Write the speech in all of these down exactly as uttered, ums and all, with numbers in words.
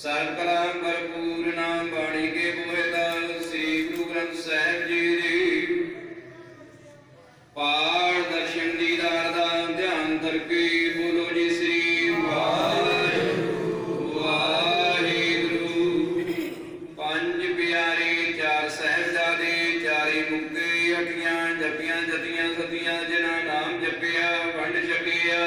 ਸਰਬ ਕਲਾ ਭਰਪੂਰ ਨਾਮ ਬਾਣੀ ਕੇ ਬੋਹਿਤਾ ਸ੍ਰੀ ਗੁਰੂ ਗ੍ਰੰਥ ਸਾਹਿਬ ਜੀ ਦੀ ਪਾਠ ਦਰਸ਼ਨ ਦੀਦਾਰ ਦਾ ਧਿਆਨ ਕਰਕੇ ਬੋਲੋ ਜੀ ਸ੍ਰੀ ਵਾਹਿਗੁਰੂ ਵਾਹਿਗੁਰੂ। ਪੰਜ ਪਿਆਰੇ ਚਾਰ ਸਾਹਿਬਜ਼ਾਦੇ ਚਾਰੇ ਮੁਕਤੇ ਅਠੀਆਂ ਜਪੀਆਂ ਜਤੀਆਂ ਸਤੀਆਂ ਜਿਨ੍ਹਾਂ ਨਾਮ ਜਪਿਆ ਵੰਡ ਛਕਿਆ।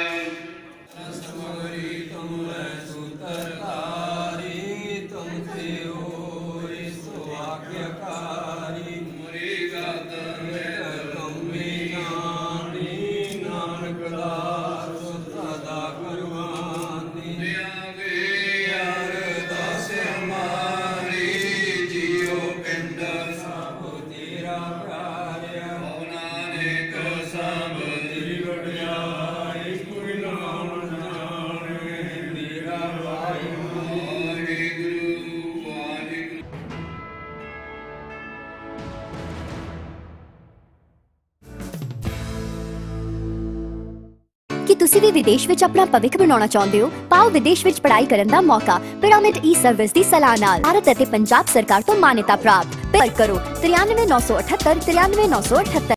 कि तुसी भी विदेश विच अपना भविख बनाना चाहते हो? पाओ विदेश विच पढ़ाई करन दा मौका पिरामिड ई सर्विस दी सलाह नाल भारत अते पंजाब सरकार तो मान्यता प्राप्त। पर करो तिरानवे नौ सौ अठहत्तर तिरानवे नौ सौ अठहत्तर।